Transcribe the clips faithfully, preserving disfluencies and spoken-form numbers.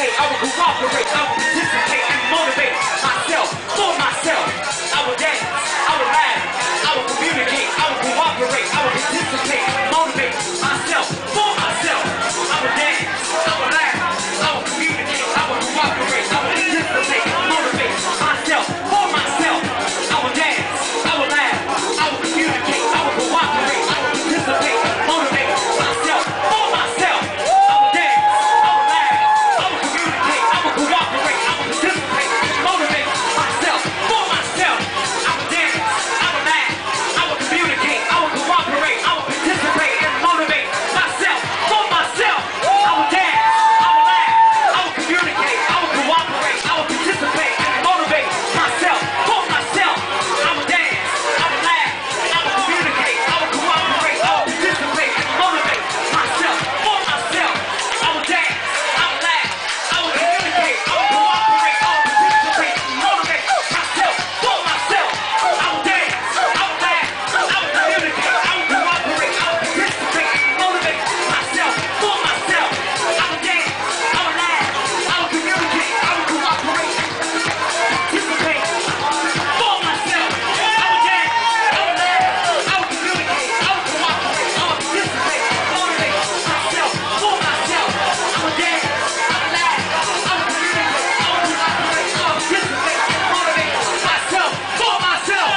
communicate, I will cooperate, I will participate and motivate myself for myself. I will dance, I will laugh, I will communicate, I will cooperate, I will participate, motivate myself for myself. I will dance, I will laugh, I will communicate, I will cooperate, I will participate, motivate myself for myself. I will dance, I will laugh, I will communicate, I will cooperate, I will participate, motivate myself for myself. I will dance, I will laugh, I will communicate, I will cooperate, I will participate, motivate myself for myself. I will dance, I will laugh, I will communicate, I will cooperate, I will participate and motivate myself for myself. I will dance, I will laugh, I will communicate, I will cooperate, I will participate and motivate myself for myself. I will dance, I will laugh, I will communicate, I will cooperate, I will participate and motivate myself for myself. I will dance, I will laugh, I will communicate, I will cooperate, I will participate and motivate myself for myself. I will dance, I will laugh, I will communicate, I will cooperate, I will participate and motivate myself for myself. I will dance, I will laugh, I will communicate, I will cooperate, participate for myself. I will dance, I will laugh, I will communicate, I will cooperate, I will participate, motivate myself for myself. I will dance, I will laugh, I will communicate, I will cooperate, I will participate, motivate myself for myself.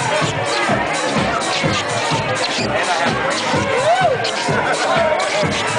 And I have to